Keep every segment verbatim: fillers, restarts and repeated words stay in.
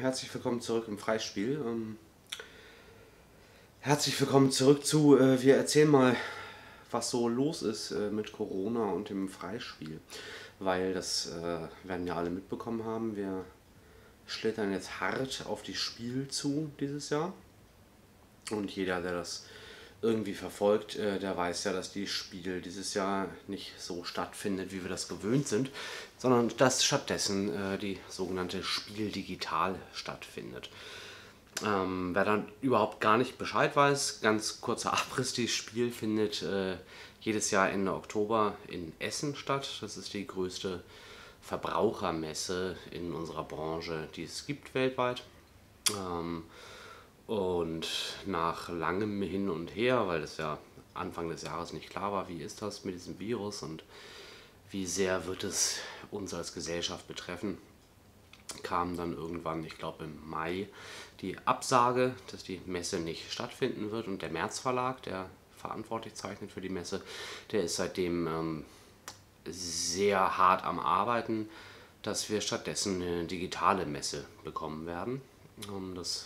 herzlich willkommen zurück im Freispiel. Ähm, herzlich willkommen zurück zu, äh, wir erzählen mal, was so los ist äh, mit Corona und dem Freispiel. Weil das äh, werden ja alle mitbekommen haben, wir schlittern jetzt hart auf die Spiel zu dieses Jahr. Und jeder, der das irgendwie verfolgt, äh, der weiß ja, dass die Spiel dieses Jahr nicht so stattfindet, wie wir das gewöhnt sind, sondern dass stattdessen äh, die sogenannte Spiel digital stattfindet. Ähm, wer dann überhaupt gar nicht Bescheid weiß, ganz kurzer Abriss, die Spiel findet äh, jedes Jahr Ende Oktober in Essen statt. Das ist die größte Verbrauchermesse in unserer Branche, die es gibt weltweit. Ähm, Und nach langem Hin und Her, weil es ja Anfang des Jahres nicht klar war, wie ist das mit diesem Virus und wie sehr wird es uns als Gesellschaft betreffen, kam dann irgendwann, ich glaube im Mai, die Absage, dass die Messe nicht stattfinden wird. Und der März Verlag, der verantwortlich zeichnet für die Messe, der ist seitdem ähm, sehr hart am Arbeiten, dass wir stattdessen eine digitale Messe bekommen werden. Ähm, das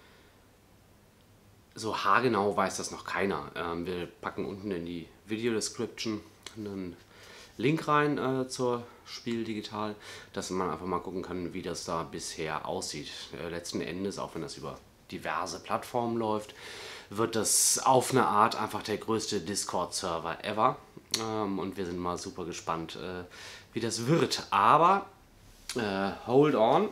So haargenau weiß das noch keiner. Ähm, wir packen unten in die Video-Description einen Link rein äh, zur Spiel digital, dass man einfach mal gucken kann, wie das da bisher aussieht. Äh, letzten Endes, auch wenn das über diverse Plattformen läuft, wird das auf eine Art einfach der größte Discord-Server ever. Ähm, und wir sind mal super gespannt, äh, wie das wird. Aber äh, hold on!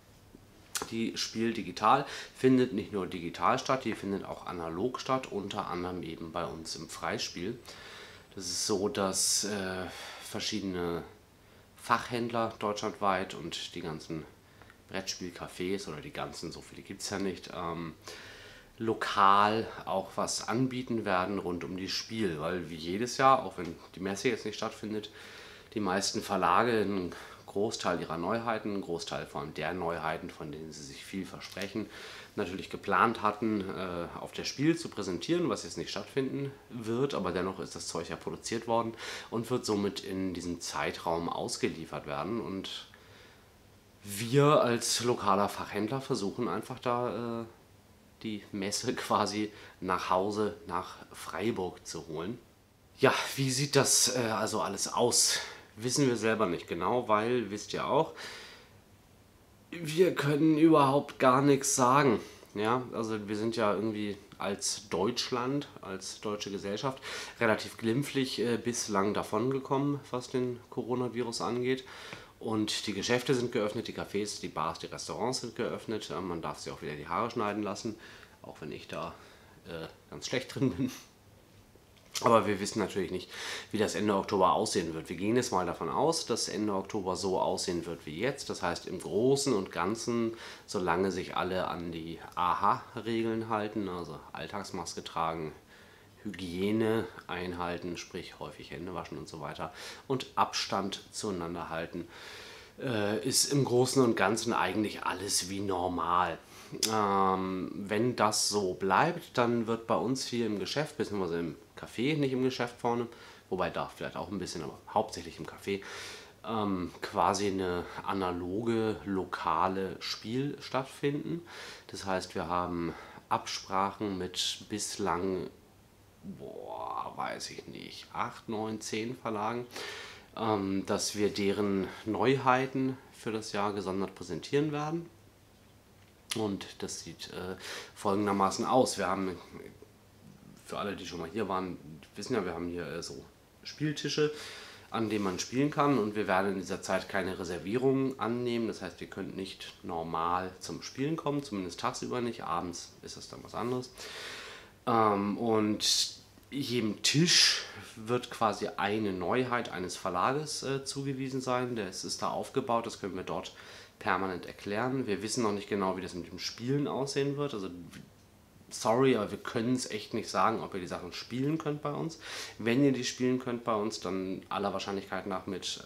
Die Spiel digital findet nicht nur digital statt, die findet auch analog statt, unter anderem eben bei uns im Freispiel. Das ist so, dass äh, verschiedene Fachhändler deutschlandweit und die ganzen Brettspielcafés, oder die ganzen, so viele gibt es ja nicht, ähm, lokal auch was anbieten werden rund um die Spiel. Weil wie jedes Jahr, auch wenn die Messe jetzt nicht stattfindet, die meisten Verlage einen Großteil ihrer Neuheiten, einen Großteil von der Neuheiten, von denen sie sich viel versprechen, natürlich geplant hatten, äh, auf der Spiel zu präsentieren, was jetzt nicht stattfinden wird, aber dennoch ist das Zeug ja produziert worden und wird somit in diesem Zeitraum ausgeliefert werden. Und wir als lokaler Fachhändler versuchen einfach da äh, die Messe quasi nach Hause, nach Freiburg zu holen. Ja, wie sieht das äh, also alles aus? Wissen wir selber nicht genau, weil, wisst ihr auch, wir können überhaupt gar nichts sagen. Ja, also wir sind ja irgendwie als Deutschland, als deutsche Gesellschaft relativ glimpflich äh, bislang davongekommen, was den Coronavirus angeht. Und die Geschäfte sind geöffnet, die Cafés, die Bars, die Restaurants sind geöffnet. Äh, man darf sich auch wieder die Haare schneiden lassen, auch wenn ich da äh, ganz schlecht drin bin. Aber wir wissen natürlich nicht, wie das Ende Oktober aussehen wird. Wir gehen jetzt mal davon aus, dass Ende Oktober so aussehen wird wie jetzt. Das heißt im Großen und Ganzen, solange sich alle an die A H A-Regeln halten, also Alltagsmaske tragen, Hygiene einhalten, sprich häufig Hände waschen und so weiter, und Abstand zueinander halten, äh, ist im Großen und Ganzen eigentlich alles wie normal. Ähm, wenn das so bleibt, dann wird bei uns hier im Geschäft, beziehungsweise im Café, nicht im Geschäft vorne, wobei da vielleicht auch ein bisschen, aber hauptsächlich im Café, ähm, quasi eine analoge, lokale Spiel stattfinden. Das heißt, wir haben Absprachen mit bislang, boah, weiß ich nicht, acht, neun, zehn Verlagen, ähm, dass wir deren Neuheiten für das Jahr gesondert präsentieren werden. Und das sieht äh, folgendermaßen aus. Wir haben, für alle, die schon mal hier waren, wissen ja, wir haben hier äh, so Spieltische, an denen man spielen kann. Und wir werden in dieser Zeit keine Reservierungen annehmen. Das heißt, ihr könnt nicht normal zum Spielen kommen, zumindest tagsüber nicht. Abends ist das dann was anderes. Ähm, und jedem Tisch wird quasi eine Neuheit eines Verlages äh, zugewiesen sein. Das ist da aufgebaut, das können wir dort permanent erklären. Wir wissen noch nicht genau, wie das mit dem Spielen aussehen wird. Also sorry, aber wir können es echt nicht sagen, ob ihr die Sachen spielen könnt bei uns. Wenn ihr die spielen könnt bei uns, dann aller Wahrscheinlichkeit nach mit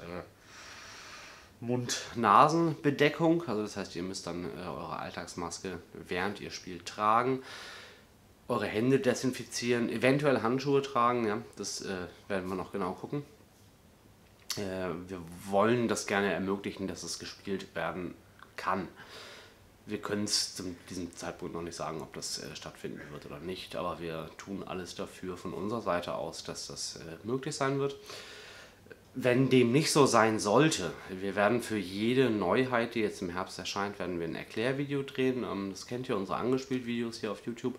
äh, Mund-Nasen-Bedeckung. Also das heißt, ihr müsst dann äh, eure Alltagsmaske während ihr spielt tragen, eure Hände desinfizieren, eventuell Handschuhe tragen. Ja, das äh, werden wir noch genau gucken. Äh, wir wollen das gerne ermöglichen, dass es gespielt werden kann. wir können es zu diesem Zeitpunkt noch nicht sagen, ob das äh, stattfinden wird oder nicht, aber wir tun alles dafür von unserer Seite aus, dass das äh, möglich sein wird. Wenn dem nicht so sein sollte, wir werden für jede Neuheit, die jetzt im Herbst erscheint, werden wir ein Erklärvideo drehen. Ähm, das kennt ihr, unsere Angespielt-Videos hier auf YouTube.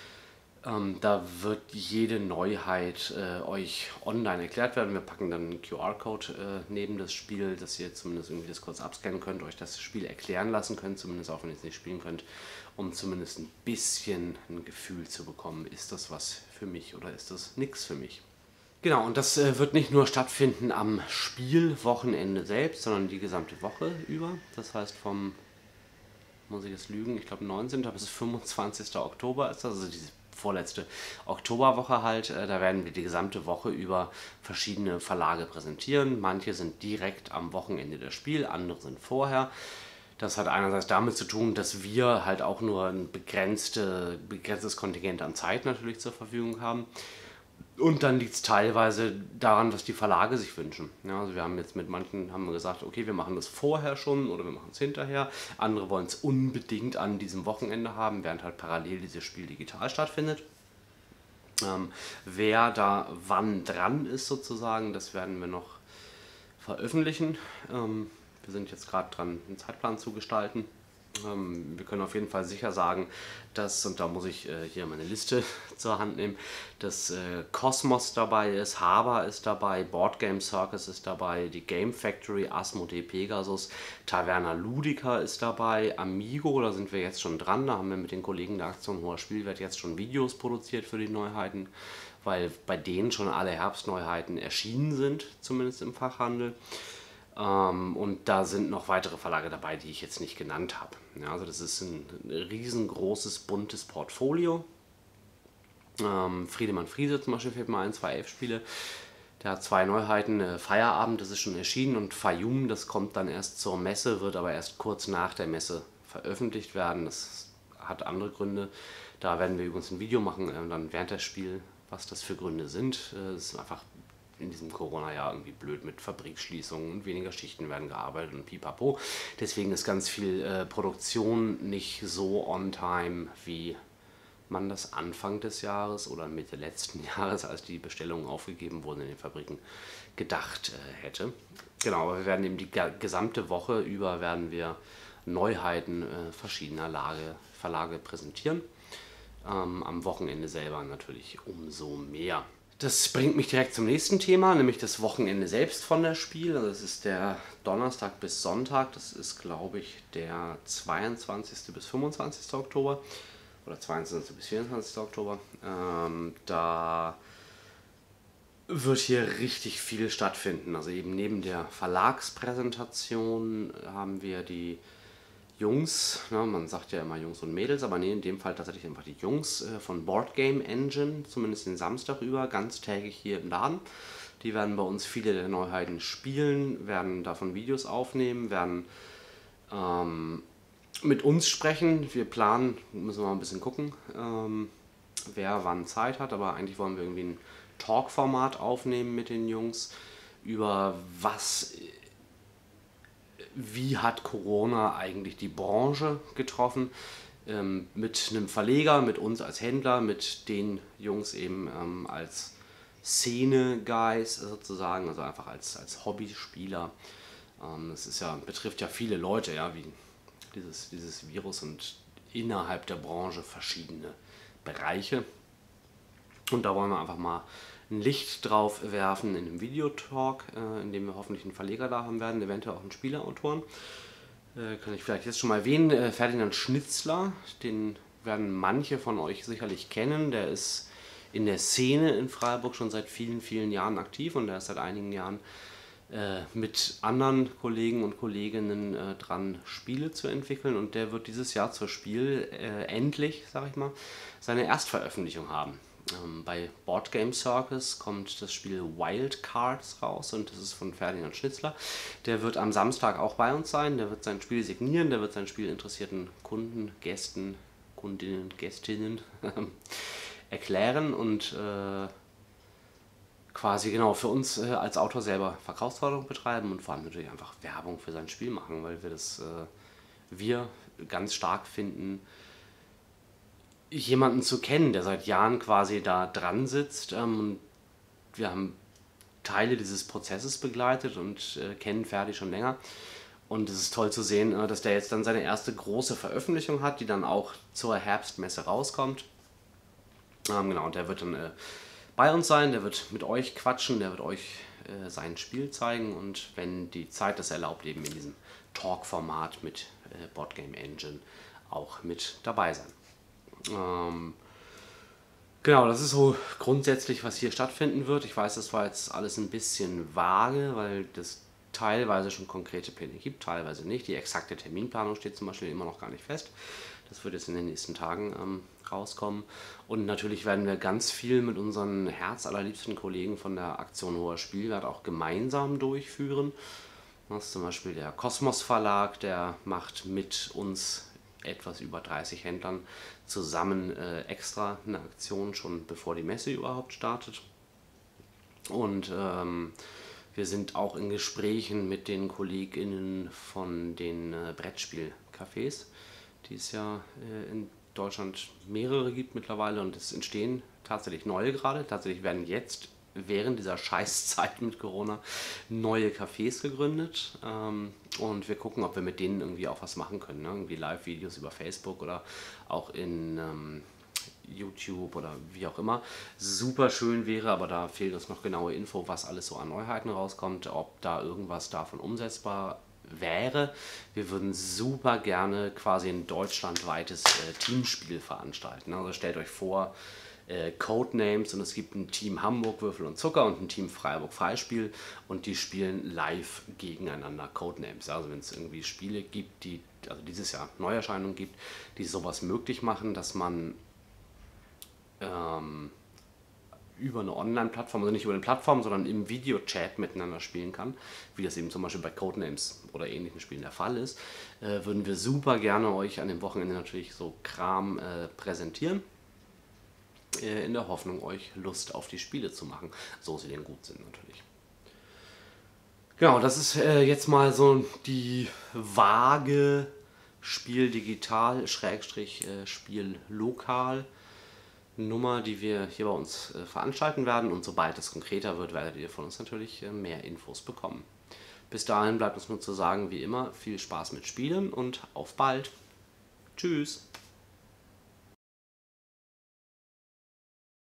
Ähm, da wird jede Neuheit äh, euch online erklärt werden. Wir packen dann einen Q R-Code äh, neben das Spiel, dass ihr zumindest irgendwie das kurz abscannen könnt, euch das Spiel erklären lassen könnt, zumindest auch wenn ihr es nicht spielen könnt, um zumindest ein bisschen ein Gefühl zu bekommen, ist das was für mich oder ist das nichts für mich. Genau, und das äh, wird nicht nur stattfinden am Spielwochenende selbst, sondern die gesamte Woche über. Das heißt vom, muss ich jetzt lügen, ich glaube neunzehnten bis fünfundzwanzigsten Oktober ist das, also diese vorletzte Oktoberwoche halt. Äh, da werden wir die gesamte Woche über verschiedene Verlage präsentieren. Manche sind direkt am Wochenende das Spiel, andere sind vorher. Das hat einerseits damit zu tun, dass wir halt auch nur ein begrenzte, begrenztes Kontingent an Zeit natürlich zur Verfügung haben. Und dann liegt es teilweise daran, was die Verlage sich wünschen. Ja, also wir haben jetzt mit manchen haben wir gesagt, okay, wir machen das vorher schon oder wir machen es hinterher. Andere wollen es unbedingt an diesem Wochenende haben, während halt parallel dieses Spiel digital stattfindet. Ähm, wer da wann dran ist sozusagen, das werden wir noch veröffentlichen. Ähm, wir sind jetzt gerade dran, einen Zeitplan zu gestalten. Ähm, wir können auf jeden Fall sicher sagen, dass, und da muss ich äh, hier meine Liste zur Hand nehmen, dass äh, Cosmos dabei ist, Haber ist dabei, Board Game Circus ist dabei, die Game Factory, Asmodee Pegasus, Taverna Ludica ist dabei, Amigo, da sind wir jetzt schon dran, da haben wir mit den Kollegen der Aktion Hoher Spielwert jetzt schon Videos produziert für die Neuheiten, weil bei denen schon alle Herbstneuheiten erschienen sind, zumindest im Fachhandel. Ähm, und da sind noch weitere Verlage dabei, die ich jetzt nicht genannt habe. Ja, also das ist ein riesengroßes, buntes Portfolio. Ähm, Friedemann Friese zum Beispiel fällt mir ein, zwei Elf-Spiele. Der hat zwei Neuheiten. Äh, Feierabend, das ist schon erschienen, und Fayum, das kommt dann erst zur Messe, wird aber erst kurz nach der Messe veröffentlicht werden. Das hat andere Gründe. Da werden wir übrigens ein Video machen, äh, dann während des Spiels, was das für Gründe sind. Es äh, ist einfach in diesem Corona-Jahr irgendwie blöd mit Fabrikschließungen und weniger Schichten werden gearbeitet und pipapo. Deswegen ist ganz viel äh, Produktion nicht so on time, wie man das Anfang des Jahres oder Mitte letzten Jahres, als die Bestellungen aufgegeben wurden in den Fabriken, gedacht äh, hätte. Genau, aber wir werden eben die gesamte Woche über werden wir Neuheiten äh, verschiedener Lage, Verlage präsentieren. Ähm, am Wochenende selber natürlich umso mehr. Das bringt mich direkt zum nächsten Thema, nämlich das Wochenende selbst von der Spiel. Also das ist der Donnerstag bis Sonntag, das ist glaube ich der zweiundzwanzigsten bis fünfundzwanzigsten Oktober oder zweiundzwanzigsten bis vierundzwanzigsten Oktober. Ähm, da wird hier richtig viel stattfinden. Also eben neben der Verlagspräsentation haben wir die Jungs, ne, man sagt ja immer Jungs und Mädels, aber nee, in dem Fall tatsächlich einfach die Jungs äh, von Board Game Engine, zumindest den Samstag über, ganztägig hier im Laden. Die werden bei uns viele der Neuheiten spielen, werden davon Videos aufnehmen, werden ähm, mit uns sprechen. Wir planen, müssen wir mal ein bisschen gucken, ähm, wer wann Zeit hat, aber eigentlich wollen wir irgendwie ein Talk-Format aufnehmen mit den Jungs über was... Wie hat Corona eigentlich die Branche getroffen? Ähm, mit einem Verleger, mit uns als Händler, mit den Jungs eben ähm, als Szene-Guys sozusagen, also einfach als, als Hobbyspieler. Ähm, das ist ja, betrifft ja viele Leute, ja, wie dieses, dieses Virus, und innerhalb der Branche verschiedene Bereiche. Und da wollen wir einfach mal ein Licht drauf werfen in einem Videotalk, äh, in dem wir hoffentlich einen Verleger da haben werden, eventuell auch einen Spieleautoren. Äh, kann ich vielleicht jetzt schon mal erwähnen, äh, Ferdinand Schnitzler, den werden manche von euch sicherlich kennen. Der ist in der Szene in Freiburg schon seit vielen, vielen Jahren aktiv, und der ist seit einigen Jahren äh, mit anderen Kollegen und Kolleginnen äh, dran, Spiele zu entwickeln, und der wird dieses Jahr zur Spiel äh, endlich, sag ich mal, seine Erstveröffentlichung haben. Ähm, bei Board Game Circus kommt das Spiel Wild Cards raus, und das ist von Ferdinand Schnitzler. Der wird am Samstag auch bei uns sein, der wird sein Spiel signieren, der wird sein Spiel interessierten Kunden, Gästen, Kundinnen, Gästinnen erklären und äh, quasi genau für uns äh, als Autor selber Verkaufsförderung betreiben und vor allem natürlich einfach Werbung für sein Spiel machen, weil wir das, äh, wir ganz stark finden, jemanden zu kennen, der seit Jahren quasi da dran sitzt. Ähm, wir haben Teile dieses Prozesses begleitet und äh, kennen Ferdi schon länger. Und es ist toll zu sehen, äh, dass der jetzt dann seine erste große Veröffentlichung hat, die dann auch zur Herbstmesse rauskommt. Ähm, genau, und der wird dann äh, bei uns sein, der wird mit euch quatschen, der wird euch äh, sein Spiel zeigen und wenn die Zeit das erlaubt, eben in diesem Talk-Format mit äh, Boardgame Engine auch mit dabei sein. Ähm, genau, das ist so grundsätzlich, was hier stattfinden wird. Ich weiß, das war jetzt alles ein bisschen vage, weil das teilweise schon konkrete Pläne gibt, teilweise nicht. Die exakte Terminplanung steht zum Beispiel immer noch gar nicht fest. Das wird jetzt in den nächsten Tagen ähm, rauskommen. Und natürlich werden wir ganz viel mit unseren herzallerliebsten Kollegen von der Aktion Hoher Spielwert auch gemeinsam durchführen. Das ist zum Beispiel der Kosmos Verlag, der macht mit uns etwas über dreißig Händlern zusammen äh, extra eine Aktion, schon bevor die Messe überhaupt startet. Und ähm, wir sind auch in Gesprächen mit den KollegInnen von den äh, Brettspielcafés, die es ja äh, in Deutschland mehrere gibt mittlerweile und es entstehen tatsächlich neue gerade. Tatsächlich werden jetzt während dieser Scheißzeit mit Corona neue Cafés gegründet ähm, und wir gucken, ob wir mit denen irgendwie auch was machen können. Ne? Irgendwie Live-Videos über Facebook oder auch in ähm, YouTube oder wie auch immer. Super schön wäre, aber da fehlt uns noch genaue Info, was alles so an Neuheiten rauskommt, ob da irgendwas davon umsetzbar wäre. Wir würden super gerne quasi ein deutschlandweites äh, Teamspiel veranstalten. Also stellt euch vor, äh, Codenames und es gibt ein Team Hamburg Würfel und Zucker und ein Team Freiburg Freispiel und die spielen live gegeneinander Codenames. Also wenn es irgendwie Spiele gibt, die, also dieses Jahr Neuerscheinungen gibt, die sowas möglich machen, dass man ähm, über eine Online-Plattform, also nicht über eine Plattform, sondern im Videochat miteinander spielen kann, wie das eben zum Beispiel bei Codenames oder ähnlichen Spielen der Fall ist, äh, würden wir super gerne euch an dem Wochenende natürlich so Kram äh, präsentieren, äh, in der Hoffnung, euch Lust auf die Spiele zu machen, so sie denn gut sind natürlich. Genau, das ist äh, jetzt mal so die vage Spiel digital, Schrägstrich äh, Spiel lokal Nummer, die wir hier bei uns äh, veranstalten werden und sobald es konkreter wird, werdet ihr von uns natürlich äh, mehr Infos bekommen. Bis dahin bleibt uns nur zu sagen, wie immer, viel Spaß mit Spielen und auf bald. Tschüss!